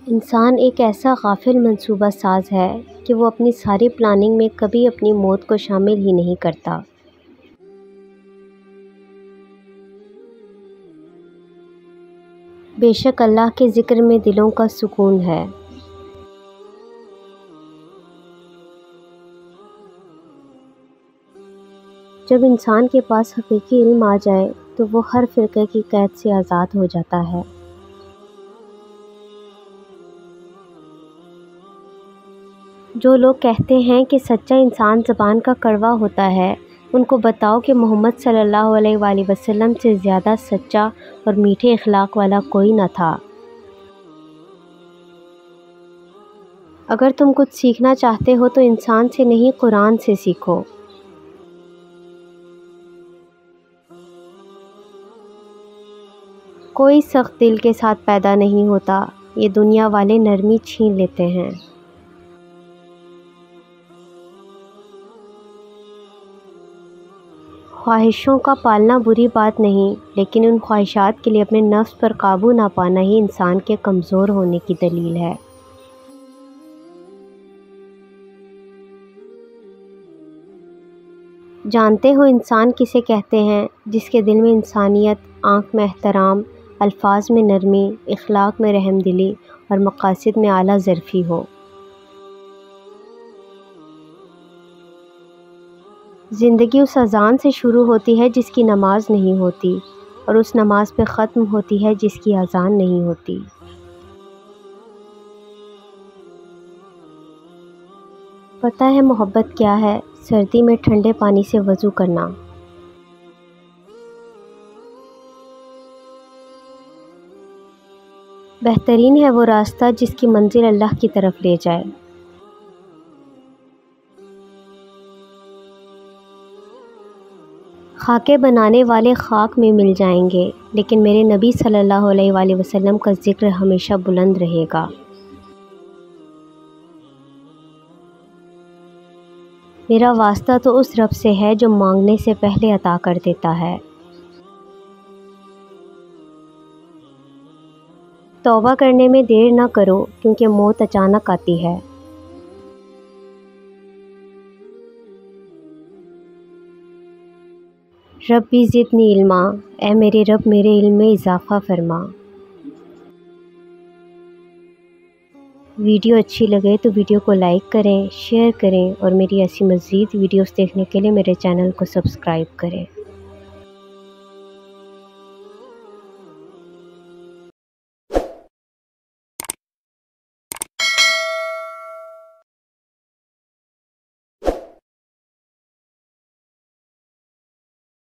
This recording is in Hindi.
इंसान एक ऐसा गाफिल मंसूबा साज है कि वो अपनी सारी प्लानिंग में कभी अपनी मौत को शामिल ही नहीं करता। बेशक अल्लाह के ज़िक्र में दिलों का सुकून है। जब इंसान के पास हकीकी इल्म आ जाए तो वो हर फ़िरक़े की क़ैद से आज़ाद हो जाता है। जो लोग कहते हैं कि सच्चा इंसान ज़बान का कड़वा होता है, उनको बताओ कि मोहम्मद सल्लल्लाहु अलैहि वसल्लम से ज़्यादा सच्चा और मीठे अखलाक वाला कोई न था। अगर तुम कुछ सीखना चाहते हो तो इंसान से नहीं, कुरान से सीखो। कोई सख्त दिल के साथ पैदा नहीं होता, ये दुनिया वाले नरमी छीन लेते हैं। ख्वाहिशों का पालना बुरी बात नहीं, लेकिन उन ख्वाहिशात के लिए अपने नफ्स पर काबू ना पाना ही इंसान के कमज़ोर होने की दलील है। जानते हो इंसान किसे कहते हैं? जिसके दिल में इंसानियत, आँख में एहतराम, अल्फाज में नरमी, इखलाक में रहमदिली और मकासद में आला ज़रफ़ी हो। ज़िंदगी उस अज़ान से शुरू होती है जिसकी नमाज नहीं होती, और उस नमाज पे ख़त्म होती है जिसकी अज़ान नहीं होती। पता है मोहब्बत क्या है? सर्दी में ठंडे पानी से वज़ू करना। बेहतरीन है वो रास्ता जिसकी मंजिल अल्लाह की तरफ ले जाए। खाके बनाने वाले खाक में मिल जाएंगे, लेकिन मेरे नबी सल्लल्लाहु अलैहि वसल्लम का ज़िक्र हमेशा बुलंद रहेगा। मेरा वास्ता तो उस रब से है जो मांगने से पहले अता कर देता है। तौबा करने में देर ना करो, क्योंकि मौत अचानक आती है। रब्बी ज़िदनी इल्मा, ऐ मेरे रब मेरे इल्म में इजाफ़ा फरमा। वीडियो अच्छी लगे तो वीडियो को लाइक करें, शेयर करें और मेरी ऐसी मज़ीद वीडियोस देखने के लिए मेरे चैनल को सब्सक्राइब करें।